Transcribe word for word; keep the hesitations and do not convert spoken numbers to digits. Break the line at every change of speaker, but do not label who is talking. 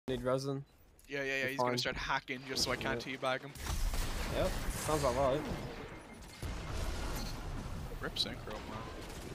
Need resin.
Yeah, yeah, yeah.
You're
He's
fine.
gonna start hacking just so I can't teabag him.
Yep, sounds about right.
Rip Syncro, man.